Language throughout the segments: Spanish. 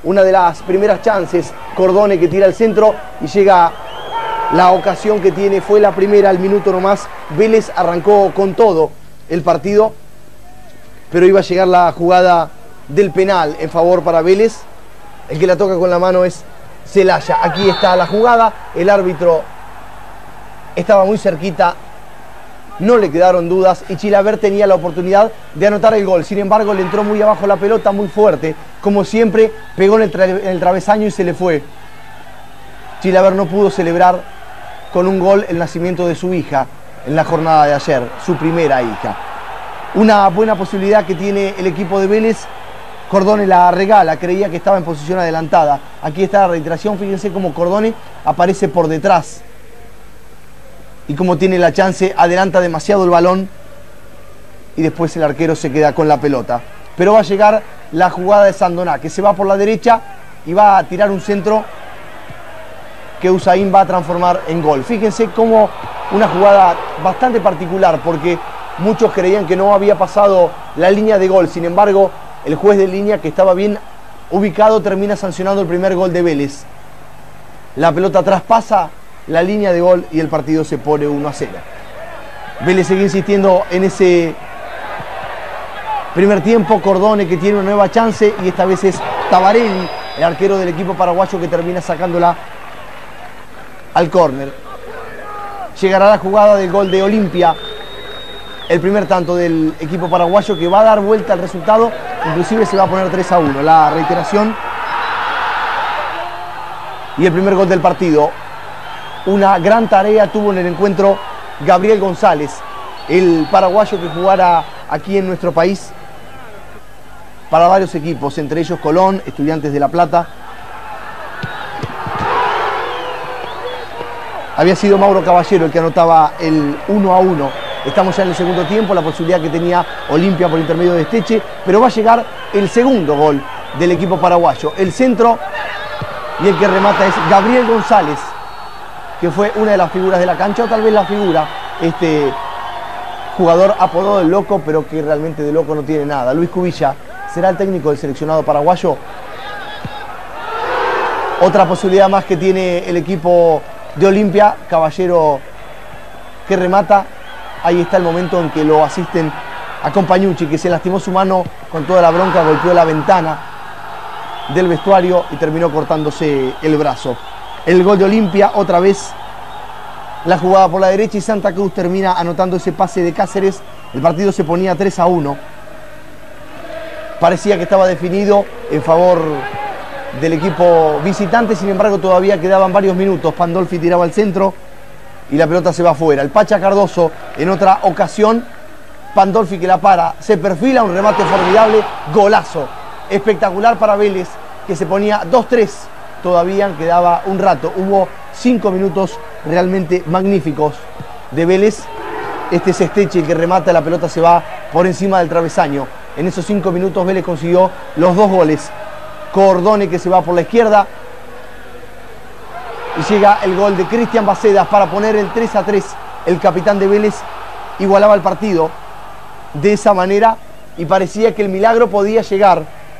una de las primeras chances. Cordone que tira el centro y llega la ocasión que tiene. Fue la primera, al minuto nomás. Vélez arrancó con todo el partido, pero iba a llegar la jugada del penal en favor para Vélez. El que la toca con la mano es Celaya. Aquí está la jugada. El árbitro estaba muy cerquita. No le quedaron dudas y Chilavert tenía la oportunidad de anotar el gol. Sin embargo, le entró muy abajo la pelota, muy fuerte. Como siempre, pegó en el travesaño y se le fue. Chilavert no pudo celebrar con un gol el nacimiento de su hija en la jornada de ayer, su primera hija. Una buena posibilidad que tiene el equipo de Vélez. Cordone la regala, creía que estaba en posición adelantada. Aquí está la reiteración, fíjense cómo Cordone aparece por detrás. Y como tiene la chance, adelanta demasiado el balón y después el arquero se queda con la pelota. Pero va a llegar la jugada de Sandoná, que se va por la derecha y va a tirar un centro que Hussain va a transformar en gol. Fíjense cómo una jugada bastante particular, porque muchos creían que no había pasado la línea de gol. Sin embargo, el juez de línea, que estaba bien ubicado, termina sancionando el primer gol de Vélez. La pelota traspasa la línea de gol y el partido se pone 1-0. Vélez sigue insistiendo en ese primer tiempo. Cordone que tiene una nueva chance y esta vez es Tabarelli, el arquero del equipo paraguayo, que termina sacándola al córner. Llegará la jugada del gol de Olimpia, el primer tanto del equipo paraguayo, que va a dar vuelta al resultado, inclusive se va a poner 3-1. La reiteración y el primer gol del partido. Una gran tarea tuvo en el encuentro Gabriel González, el paraguayo que jugara aquí en nuestro país para varios equipos, entre ellos Colón, Estudiantes de La Plata. Había sido Mauro Caballero el que anotaba el 1-1. Estamos ya en el segundo tiempo, la posibilidad que tenía Olimpia por intermedio de Esteche, pero va a llegar el segundo gol del equipo paraguayo. El centro y el que remata es Gabriel González, que fue una de las figuras de la cancha, o tal vez la figura, este jugador apodado el Loco, pero que realmente de loco no tiene nada. Luis Cubilla será el técnico del seleccionado paraguayo. Otra posibilidad más que tiene el equipo de Olimpia. Caballero que remata. Ahí está el momento en que lo asisten a Compañucci, que se lastimó su mano con toda la bronca, golpeó la ventana del vestuario y terminó cortándose el brazo. El gol de Olimpia, otra vez la jugada por la derecha y Santa Cruz termina anotando ese pase de Cáceres. El partido se ponía 3-1. Parecía que estaba definido en favor del equipo visitante, sin embargo todavía quedaban varios minutos. Pandolfi tiraba al centro y la pelota se va afuera. El Pacha Cardoso en otra ocasión. Pandolfi que la para, se perfila, un remate formidable, golazo. Espectacular para Vélez, que se ponía 2-3. Todavía quedaba un rato. Hubo 5 minutos realmente magníficos de Vélez. Este es Esteche que remata, la pelota se va por encima del travesaño. En esos 5 minutos Vélez consiguió los 2 goles. Cordone que se va por la izquierda. Y llega el gol de Cristian Bacedas para poner el 3-3. El capitán de Vélez igualaba el partido de esa manera y parecía que el milagro podía llegar.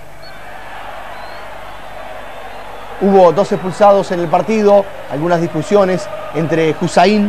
Hubo 2 expulsados en el partido, algunas discusiones entre Hussain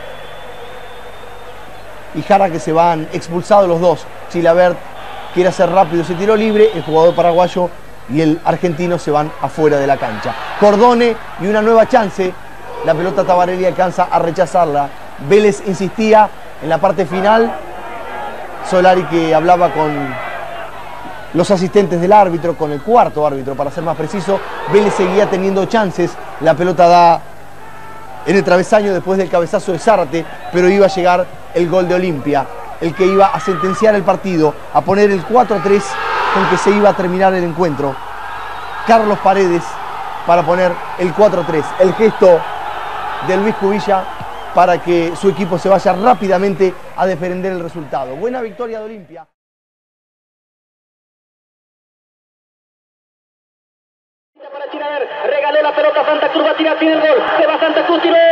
y Jara, que se van expulsados los dos. Chilavert quiere hacer rápido ese tiro libre, el jugador paraguayo y el argentino se van afuera de la cancha. Cordone y una nueva chance. La pelota Tabarelli alcanza a rechazarla. Vélez insistía en la parte final. Solari, que hablaba con los asistentes del árbitro, con el cuarto árbitro para ser más preciso. Vélez seguía teniendo chances. La pelota da en el travesaño después del cabezazo de Zárate, pero iba a llegar el gol de Olimpia, el que iba a sentenciar el partido, a poner el 4-3 con que se iba a terminar el encuentro. Carlos Paredes para poner el 4-3. El gesto de Luis Cubilla para que su equipo se vaya rápidamente a defender el resultado. Buena victoria de Olimpia. Para Chilavert, regaló la pelota a Santa Cruz, va a tirar, tiene el gol, se va Santa Cruz, tiró,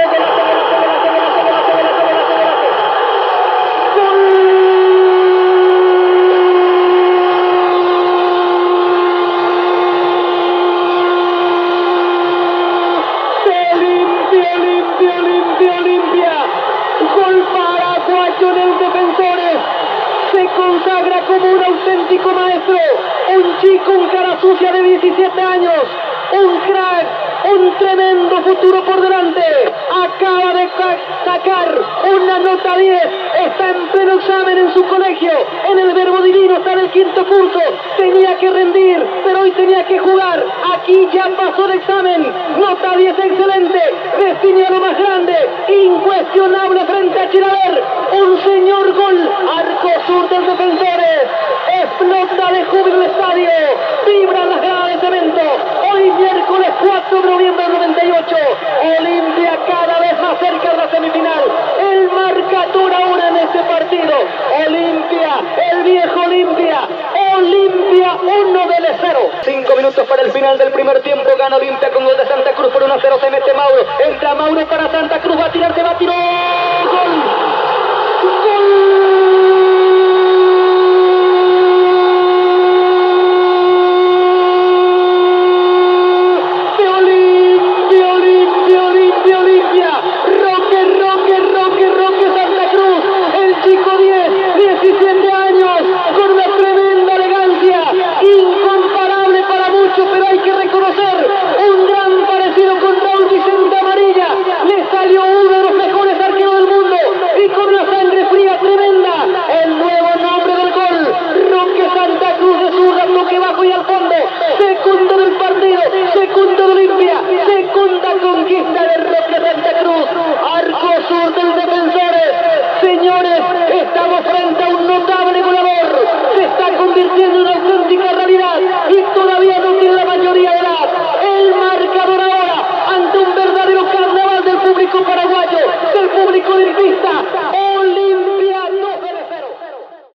consagra como un auténtico maestro, un chico, un cara sucia de 17 años, un crack, un tremendo futuro por delante, acaba de sacar una nota 10, está en pleno examen en su colegio, en el Verbo Divino, está en el 5º curso, tenía que rendir, pero hoy tenía que jugar, aquí ya pasó el examen, nota 10 excelente, define lo más grande, incuestionable frente a Chilaver, un señor gol, arco sur del Defensores, explota de júbilo el estadio, vibran las gradas de cemento, hoy miércoles 4 de noviembre del 98, Olimpia cada vez más cerca de la semifinal, el marcador ahora en este partido, Olimpia, el viejo Olimpia, Olimpia 1 del 0. 5 minutos para el final del primer tiempo, gana Olimpia con gol de Santa Cruz por 1-0, se mete Mauro, entra Mauro para Santa Cruz, va a tirar, se va a tirar.